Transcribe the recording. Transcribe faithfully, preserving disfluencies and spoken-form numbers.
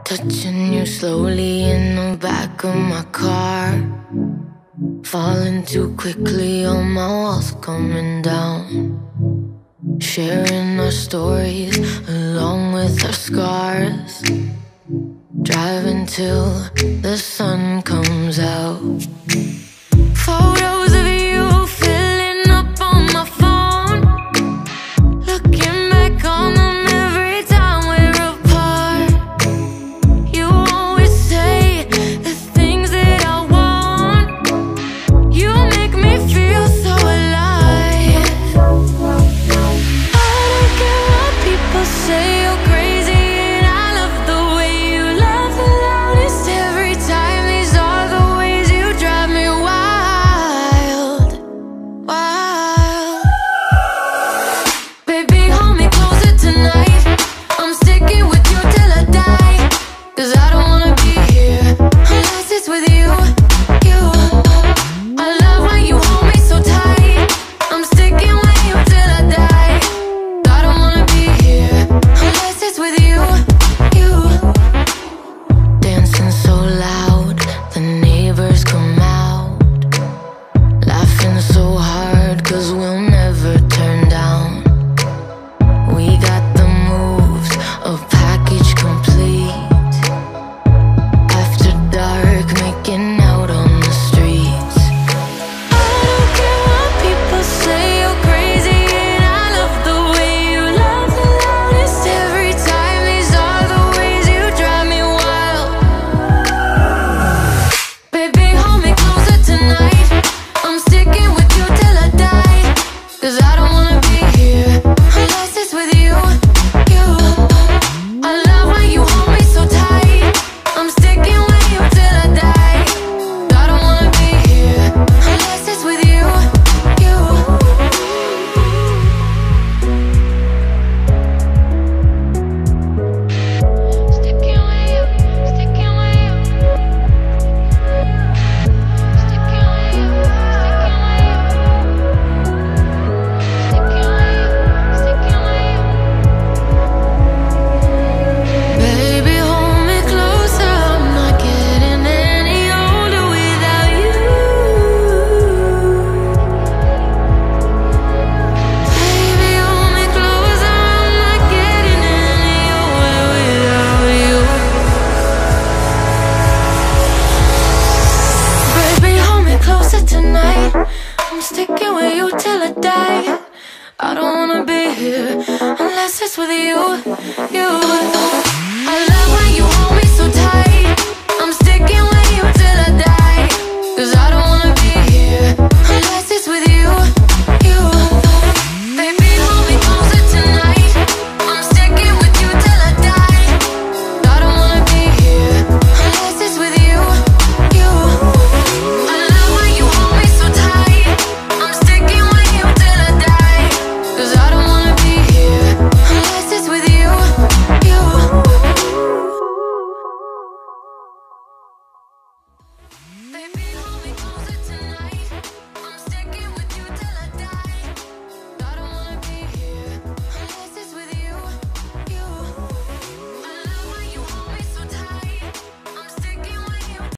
Touching you slowly in the back of my car, falling too quickly, all my walls coming down. Sharing our stories along with our scars, driving till the sun comes out. Photos of you filling up on my phone, looking back on them every time we're apart. You always say the things that I want. You make me feel so alive. I don't care what people say, you're crazy, and I love the way you laugh the loudest every time. These are the ways you drive me wild, wild. Baby, hold me closer tonight. I'm sticking with you till I die, 'cause I don't wanna be here unless it's with you, you. I love when you hold me so tight. I'm sticking with you till I die. I don't wanna be here unless it's with you, you. Dancing so loud, the neighbors come out, laughing so hard 'cause we'll never turn down. We got the moves, a package complete. After dark, making out on the streets. I don't care what people say, you're crazy, and I love the way you laugh the loudest every time. These are the ways you drive me wild. Baby, hold me closer tonight. I'm sticking with you till I die, 'cause I don't wanna be here unless it's with you, you. I love when you hold me so tight. I'm sticking with you till I die. I don't wanna be here unless it's with you, you. Sticking with you, sticking with you. Sticking with you, sticking with you. Sticking with you, sticking with you. Baby, hold me closer, I'm not getting any older without you. Baby, hold me closer, I'm not getting any older without you. Baby, hold me closer tonight. I'm sticking with you till I die. I don't wanna be here unless it's with you, you.